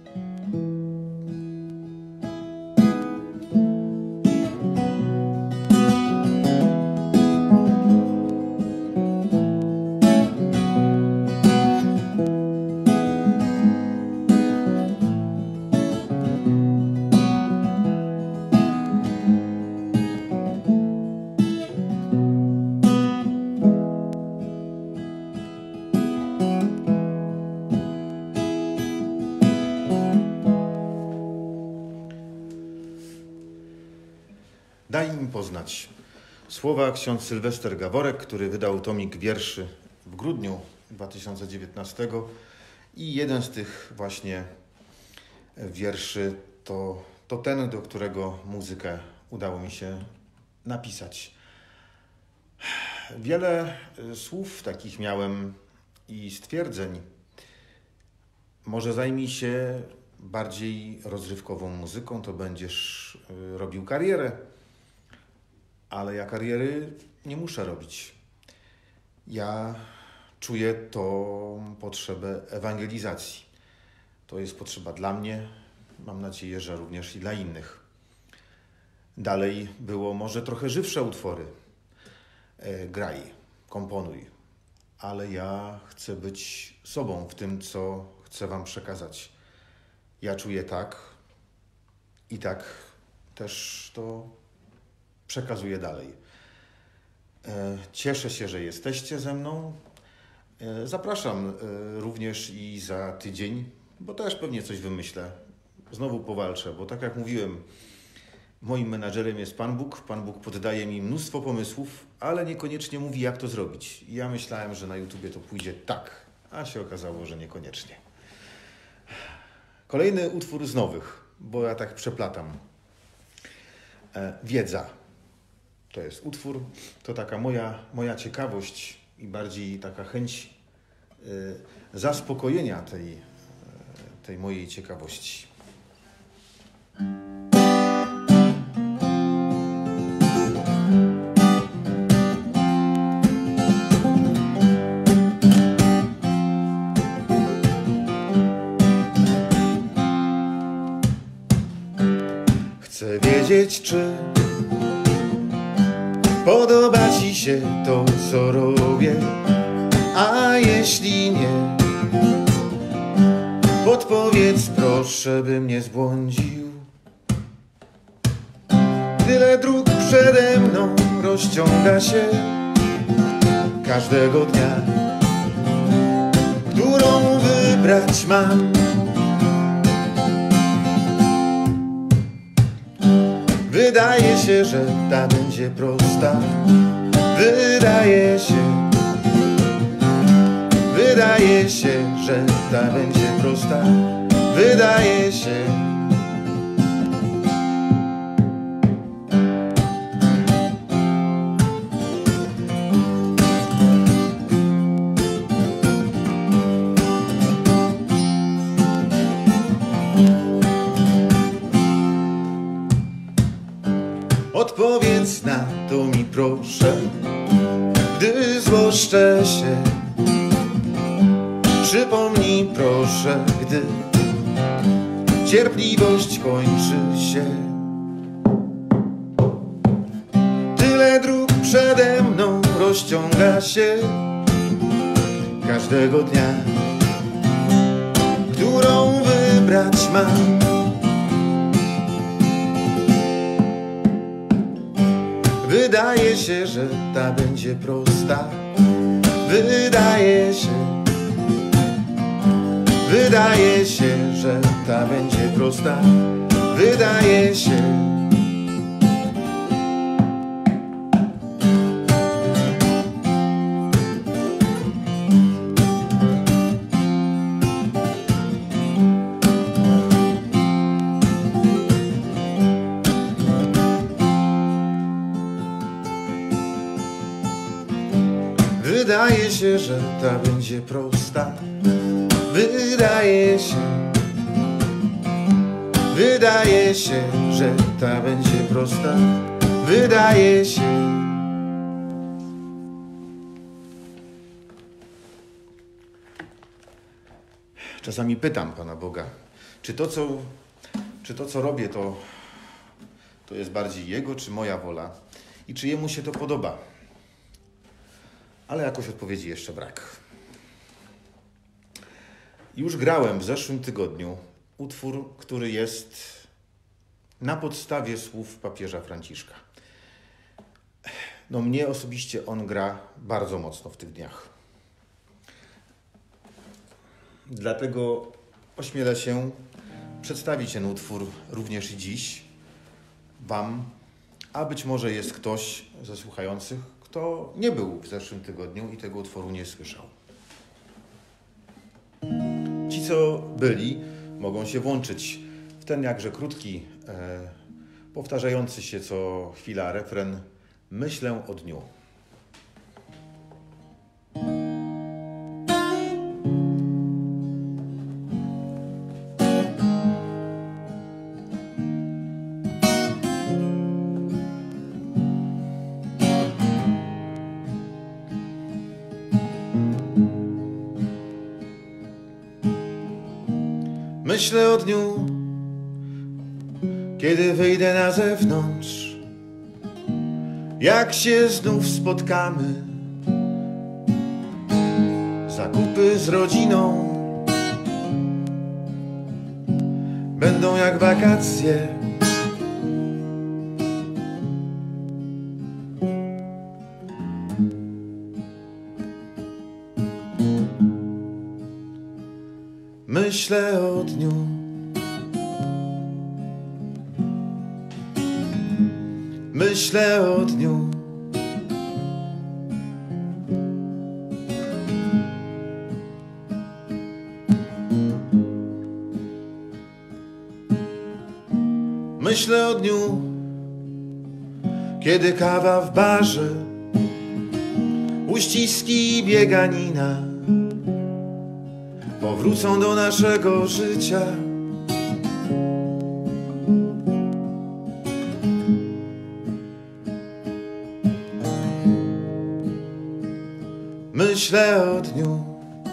Daj im poznać. Słowa ksiądz Sylwester Gaworek, który wydał tomik wierszy w grudniu dwa tysiące dziewiętnastego i jeden z tych właśnie wierszy to, to ten, do którego muzykę udało mi się napisać. Wiele słów takich miałem i stwierdzeń. Może zajmij się bardziej rozrywkową muzyką, to będziesz robił karierę. Ale ja kariery nie muszę robić. Ja czuję tą potrzebę ewangelizacji. To jest potrzeba dla mnie, mam nadzieję, że również i dla innych. Dalej było może trochę żywsze utwory. E, graj, komponuj. Ale ja chcę być sobą w tym, co chcę wam przekazać. Ja czuję tak i tak też to przekazuję dalej. Cieszę się, że jesteście ze mną. Zapraszam również i za tydzień, bo też pewnie coś wymyślę. Znowu powalczę, bo tak jak mówiłem, moim menadżerem jest Pan Bóg. Pan Bóg poddaje mi mnóstwo pomysłów, ale niekoniecznie mówi, jak to zrobić. I ja myślałem, że na YouTubie to pójdzie tak, a się okazało, że niekoniecznie. Kolejny utwór z nowych, bo ja tak przeplatam. Wiedza. To jest utwór, to taka moja, moja ciekawość i bardziej taka chęć y, zaspokojenia tej, y, tej mojej ciekawości. Chcę wiedzieć, czy podoba ci się to, co robię, a jeśli nie, podpowiedz proszę, bym nie zbłądził. Tyle dróg przede mną rozciąga się każdego dnia, którą wybrać mam. Wydaje się, że ta będzie prosta. Wydaje się, wydaje się, że ta będzie prosta. Wydaje się. Odpowiedz na to mi proszę, gdy złożysz Przypomnij proszę, gdy cierpliwość kończy się. Tyle dróg przede mną rozciąga się każdego dnia, którą wybrać mam. Wydaje się, że ta będzie prosta. Wydaje się, wydaje się, że ta będzie prosta. Wydaje się. Wydaje się, że ta będzie prosta. Wydaje się, wydaje się, że ta będzie prosta. Wydaje się. Czasami pytam Pana Boga, czy to, co, czy to, co robię, to, to jest bardziej Jego, czy moja wola? I czy Jemu się to podoba? Ale jakoś odpowiedzi jeszcze brak. Już grałem w zeszłym tygodniu utwór, który jest na podstawie słów papieża Franciszka. No mnie osobiście on gra bardzo mocno w tych dniach. Dlatego ośmielę się przedstawić ten utwór również i dziś Wam, a być może jest ktoś ze słuchających, kto nie był w zeszłym tygodniu i tego utworu nie słyszał. Ci, co byli, mogą się włączyć w ten jakże krótki, e, powtarzający się co chwila refren Myślę o dniu. Myślę o dniu, kiedy wyjdę na zewnątrz, jak się znów spotkamy, zakupy z rodziną będą jak wakacje. Myślę o dniu, myślę o dniu, myślę o dniu, kiedy kawa w barze, uściski i bieganina powrócą do naszego życia. Myślę o dniu,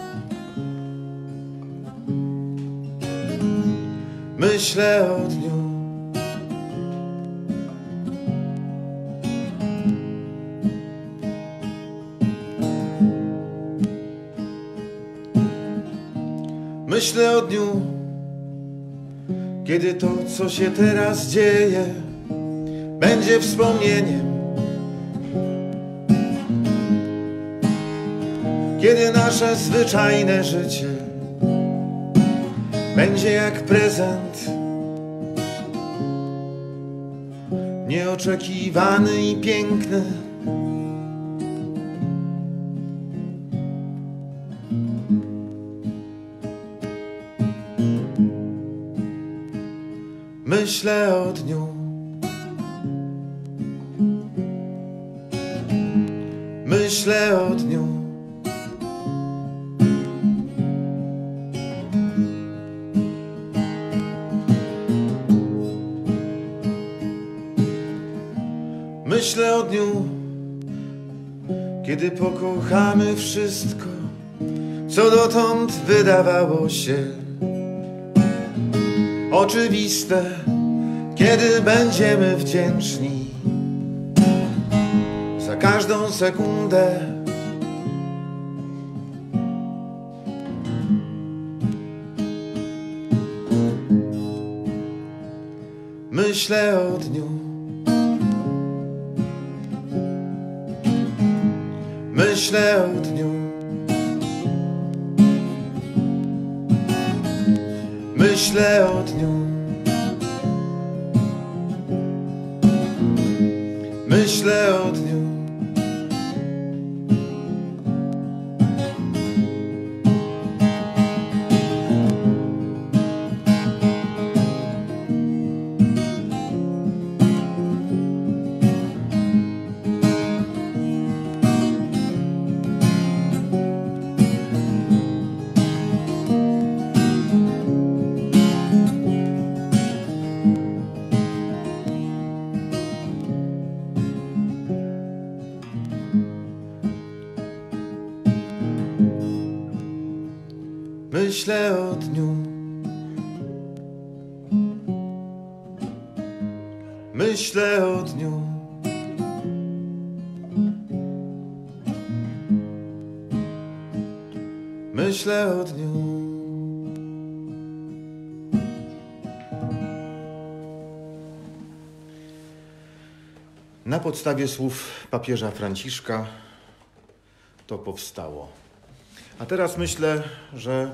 myślę o dniu, myślę o dniu, kiedy to, co się teraz dzieje, będzie wspomnieniem. Kiedy nasze zwyczajne życie będzie jak prezent, nieoczekiwany i piękny. Myślę o dniu, myślę o dniu, myślę o dniu, kiedy pokochamy wszystko, co co dotąd wydawało się oczywiste, kiedy będziemy wdzięczni za każdą sekundę. Myślę o dniu, myślę o dniu, myślę o dniu, myślę o dniu. Myślę o dniu, myślę o dniu, myślę o dniu. Na podstawie słów papieża Franciszka to powstało. A teraz myślę, że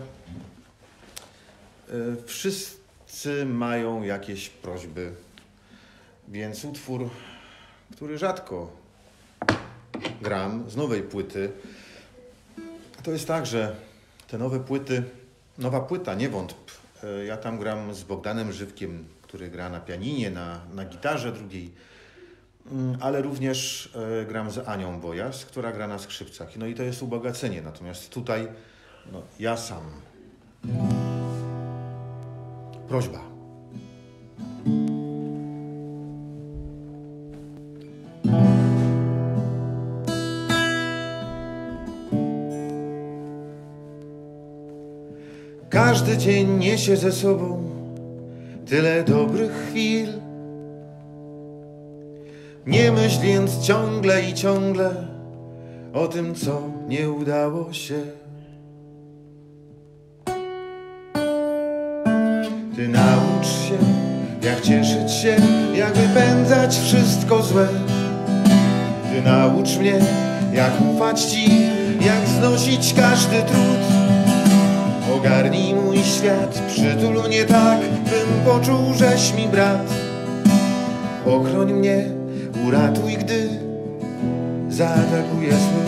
wszyscy mają jakieś prośby, więc utwór, który rzadko gram z nowej płyty, to jest tak, że te nowe płyty, nowa płyta, nie wątp, ja tam gram z Bogdanem Żywkiem, który gra na pianinie, na, na gitarze drugiej, ale również gram z Anią Bojas, która gra na skrzypcach. No i to jest ubogacenie, natomiast tutaj no, ja sam. Prośba. Każdy dzień niesie ze sobą tyle dobrych chwil. Nie myśl więc ciągle i ciągle o tym, co nie udało się. Ty naucz się, jak cieszyć się, jak wypędzać wszystko złe. Ty naucz mnie, jak ufać Ci, jak znosić każdy trud. Ogarnij mój świat, przytul mnie tak, bym poczuł, żeś mi brat. Ochroń mnie, uratuj, gdy zaatakuje zły.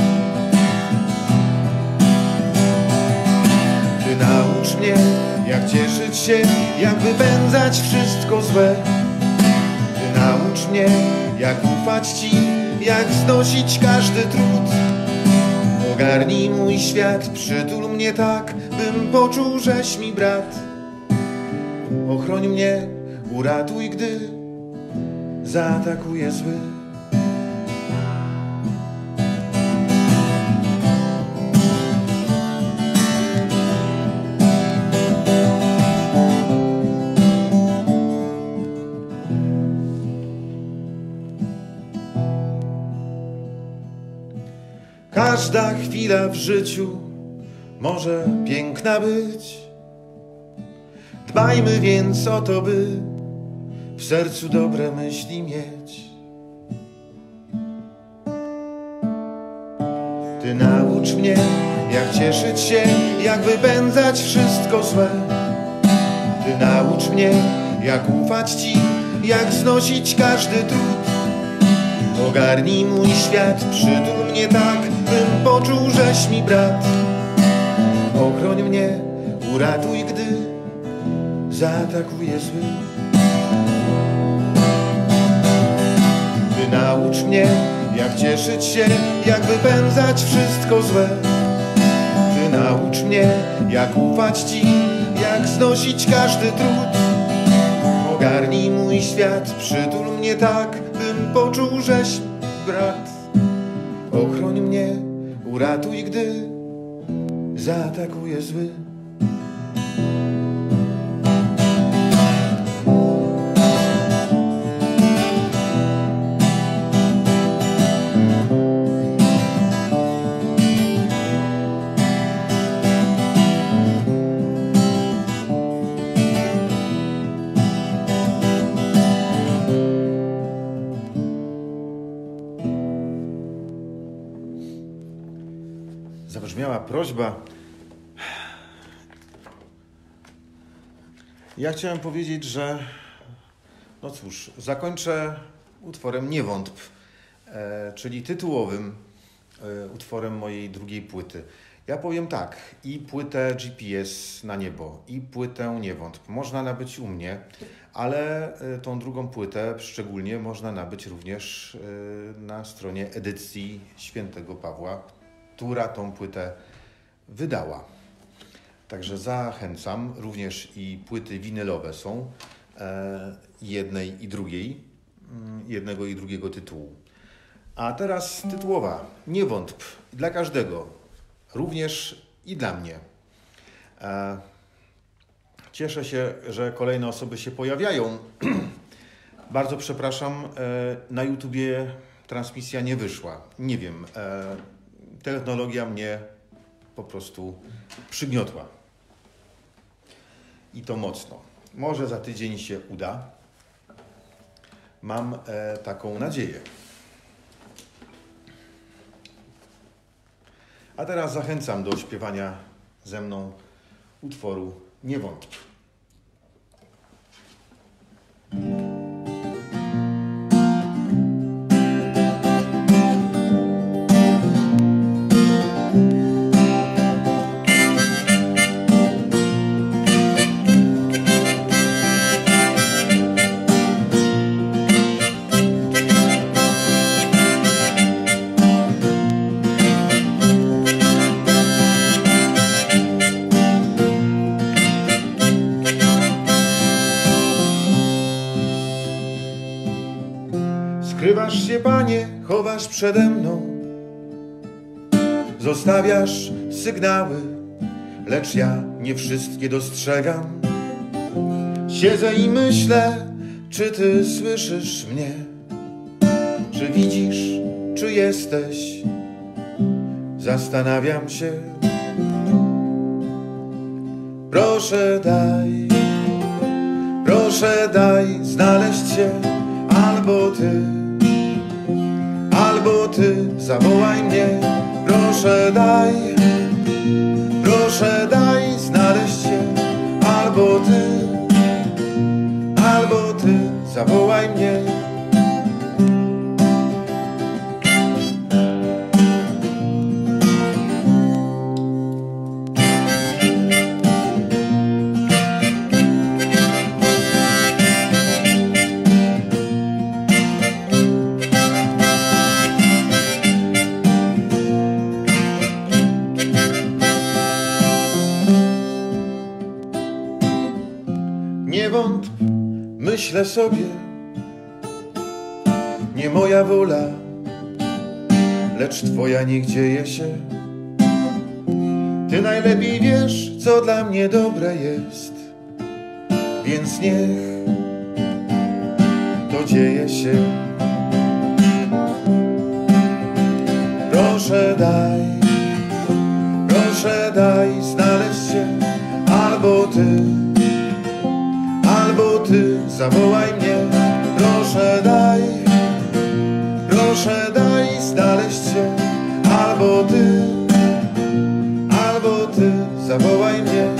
Ty naucz mnie, jak cieszyć się, jak wypędzać wszystko złe. Ty naucz mnie, jak ufać Ci, jak znosić każdy trud. Ogarnij mój świat, przytul mnie tak, bym poczuł, żeś mi brat. Ochroń mnie, uratuj, gdy zaatakuje zły. Każda chwila w życiu może piękna być. Dbajmy więc o to, by w sercu dobre myśli mieć. Ty naucz mnie, jak cieszyć się, jak wypędzać wszystko złe. Ty naucz mnie, jak ufać Ci, jak znosić każdy trud. Ogarnij mój świat, przytul mnie tak, bym poczuł, żeś mi brat. Ochroń mnie, uratuj, gdy zaatakuje zły. Ty naucz mnie, jak cieszyć się, jak wypędzać wszystko złe. Ty naucz mnie, jak ufać Ci, jak znosić każdy trud. Ogarnij mój świat, przytul mnie tak, bym poczuł, żeś brat. Ochroń mnie, uratuj, gdy zaatakuje zły. Zabrzmiała prośba. Ja chciałem powiedzieć, że no cóż, zakończę utworem Nie wątp, e, czyli tytułowym e, utworem mojej drugiej płyty. Ja powiem tak, i płytę G P S na niebo, i płytę Nie wątp można nabyć u mnie, ale e, tą drugą płytę szczególnie można nabyć również e, na stronie edycji Świętego Pawła, która tą płytę wydała. Także zachęcam, również i płyty winylowe są e, jednej i drugiej, jednego i drugiego tytułu. A teraz tytułowa, Nie wątp, dla każdego, również i dla mnie. E, cieszę się, że kolejne osoby się pojawiają. Bardzo przepraszam, e, na YouTubie transmisja nie wyszła. Nie wiem, e, technologia mnie po prostu przygniotła. I to mocno. Może za tydzień się uda. Mam e, taką nadzieję. A teraz zachęcam do śpiewania ze mną utworu Nie wątp. Skrywasz się, Panie, chowasz przede mną, zostawiasz sygnały, lecz ja nie wszystkie dostrzegam. Siedzę i myślę, czy Ty słyszysz mnie, czy widzisz, czy jesteś. Zastanawiam się. Proszę daj, proszę daj znaleźć się, albo Ty, albo Ty zawołaj mnie. Proszę daj, proszę daj znaleźć się, albo Ty, albo Ty zawołaj mnie. Nie wątp, myślę sobie, nie moja wola, lecz Twoja niech dzieje się. Ty najlepiej wiesz, co dla mnie dobre jest, więc niech to dzieje się. Proszę daj, proszę daj znaleźć się, albo Ty, albo Ty zawołaj mnie. Proszę daj, proszę daj znaleźć się, albo Ty, albo Ty zawołaj mnie.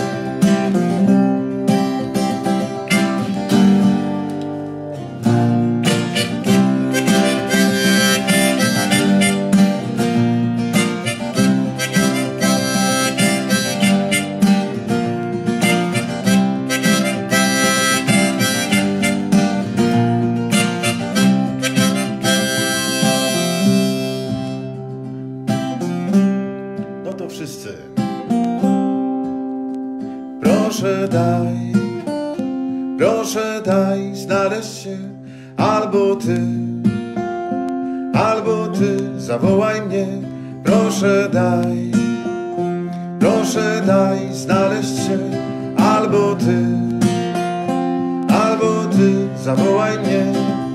Wszyscy. Proszę daj, proszę daj znaleźć się, albo Ty, albo Ty zawołaj mnie. Proszę daj, proszę daj znaleźć się, albo ty, albo ty, zawołaj mnie.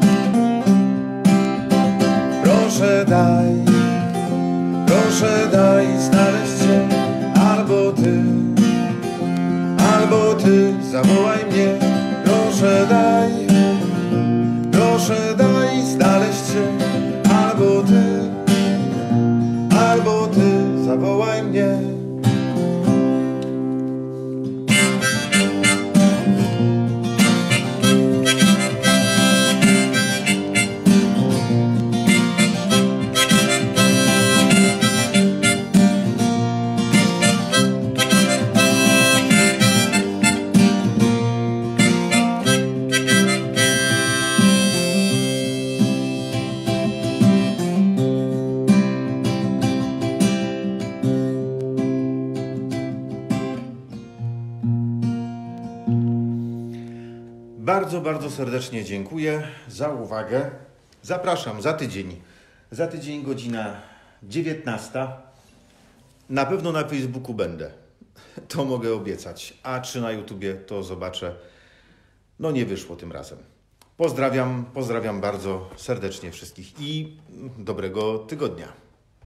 Proszę daj, proszę daj znaleźć się, albo ty, albo ty, zawołaj mnie. Proszę daj, proszę daj znaleźć się, albo ty, albo ty, zawołaj mnie. Bardzo, bardzo serdecznie dziękuję za uwagę. Zapraszam za tydzień. Za tydzień godzina dziewiętnasta. Na pewno na Facebooku będę. To mogę obiecać. A czy na YouTubie, to zobaczę. No nie wyszło tym razem. Pozdrawiam, pozdrawiam bardzo serdecznie wszystkich i dobrego tygodnia.